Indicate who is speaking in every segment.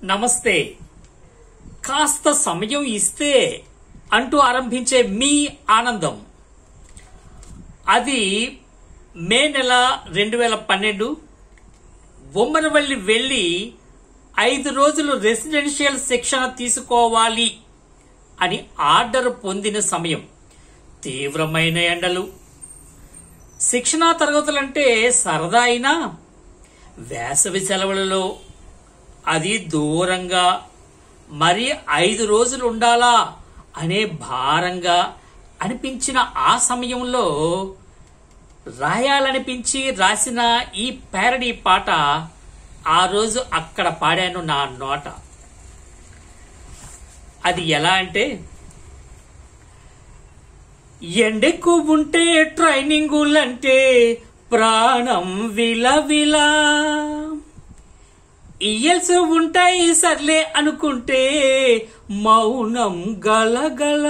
Speaker 1: నమస్తే. కాస్త సమయం ఇస్తే అంటూ ఆరంభించే మీ ఆనందం. అది మే నెల 2012 బొమ్మరవల్లి వెళ్లి 5 రోజులు రెసిడెన్షియల్ శిక్షణ తీసుకోవాలి అని ఆర్డర్ పొందిన సమయం. తీవ్రమైన ఎండలు. శిక్షణా తరగతులంటే సరదా అయినా వేసవి సెలవులలో అది దూరంగా మరి 5 రోజులు ఉండాలా అనే భారంగా అనిపించిన ఆ సమయంలో రాయాలనిపించి రాసిన ఈ ప్యారడీ పాట ఆ రోజు అక్కడ పాడాను నా నోట. అది ఎలా అంటే, ఎండెక్కువ ఉంటే ట్రైనింగులంటే ప్రాణం విలవిలా, ఇయల్స్ ఉంటాయి సర్లే అనుకుంటే మౌనం గలగల,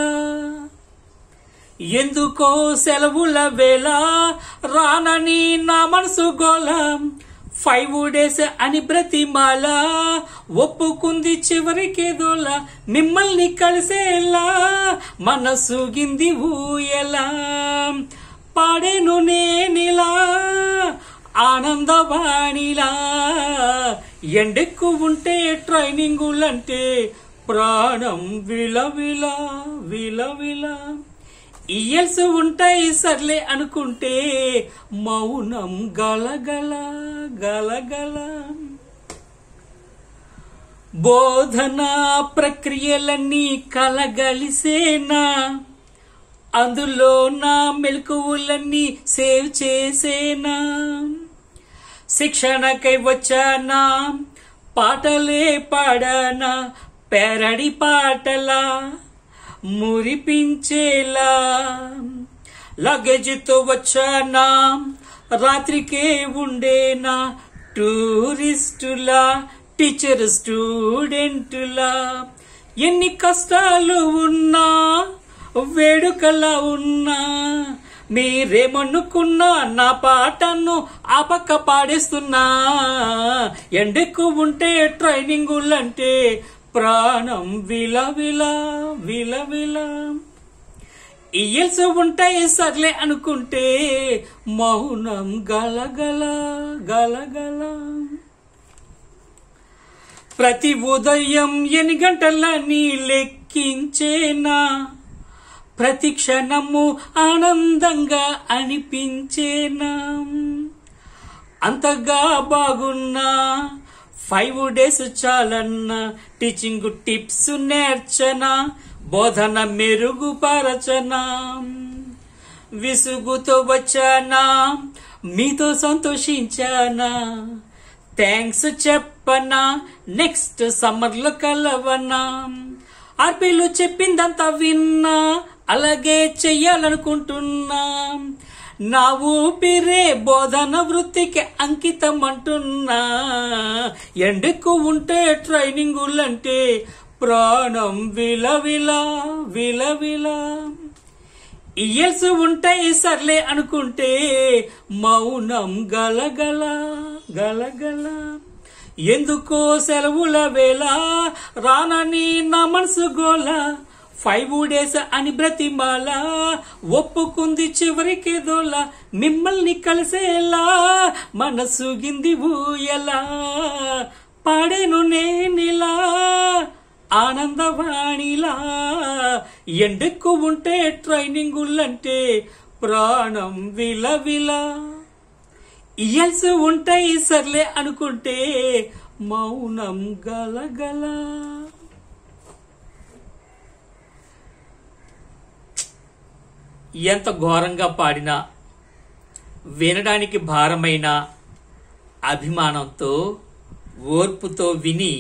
Speaker 1: ఎందుకో సెలవుల వేళ రానని నా మనసు గోల, 5 days అని బ్రతిమాల ఒప్పుకుంది చివరికేదోల, మిమ్మల్ని కలిసేలా మనసుగింది ఊయలా, పాడేను నేనిలా ఆనందవాణిలా, ఎండెక్కువ ఉంటే ట్రైనింగులంటే ప్రాణం విలవిలా విలవిలా, ఇయల్స్ ఉంటాయి సర్లే అనుకుంటే మౌనం గలగల గలగల. బోధనా ప్రక్రియలన్నీ కలగలిసేనా, అందులో నా మెలకువలన్నీ సేవ్ చేసేనా, శిక్షణకై వచ్చానా పాటలే పాడానా ప్యారడీ పాటలా మురిపించేలా, లగేజ్తో వచ్చానా రాత్రికే ఉండేనా టూరిస్టులా టీచర్ స్టూడెంటులా, ఎన్ని కష్టాలు ఉన్నా వేడుకలా ఉన్నా మీరేమనుకున్నా నా పాటను ఆ పక్క పాడేస్తున్నా, ఎండెక్కువ ఉంటే ట్రైనింగులంటే ప్రాణం విలవిలా విలవిలా, ఇయల్స్ ఉంటాయి సర్లే అనుకుంటే మౌనం గలగల గలగల. ప్రతి ఉదయం 8 గంటలని లెక్కించేనా, ప్రతి క్షణము ఆనందంగా అనిపించేనా, అంతగా బాగున్నా 5 days చాలన్నా, టీచింగ్ టిప్స్ నేర్చనా బోధన మెరుగుపరచనా, విసుగుతో వచ్చానా మీతో సంతోషించానా, థ్యాంక్స్ చెప్పనా నెక్స్ట్ సమ్మర్ లో కలవనా, ఆర్పీలు చెప్పిందంతా విన్నా అలాగే చెయ్యాలనుకుంటున్నా, నా ఊపిరే బోధన వృత్తికి అంకితం అంటున్నా, ఎండెక్కువ ఉంటే ట్రైనింగులంటే ప్రాణం విలవిలా విలవిలా, ఇయల్స్ ఉంటాయి సర్లే అనుకుంటే మౌనం గలగల గలగల, ఎందుకో సెలవుల వేళ రానని నా మనసు గోల, 5 days అని బ్రతిమాల ఒప్పుకుంది చివరికేదోల, మిమ్మల్ని కలిసేలా మనసుగింది ఊయలా, పాడేను నేనిలా ఆనందవాణిలా, ఎండెక్కువ ఉంటే ట్రైనింగులంటే ప్రాణం విలవిలా, ఇయల్స్ ఉంటాయి సర్లే అనుకుంటే మౌనం గలగల. ఎంత ఘోరంగా పాడినా వినడానికి భారమైన అభిమానంతో ఓర్పుతో విని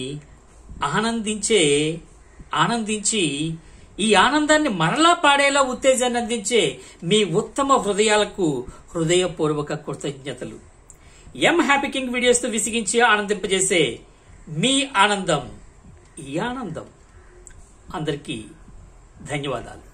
Speaker 1: ఆనందించి ఈ ఆనందాన్ని మరలా పాడేలా ఉత్తేజాన్ని అందించే మీ ఉత్తమ హృదయాలకు హృదయపూర్వక కృతజ్ఞతలు. ఎం హ్యాపీ కింగ్ వీడియోస్ తో విసిగించి ఆనందింపజేసే మీ ఆనందం ఈ ఆనందం. అందరికీ ధన్యవాదాలు.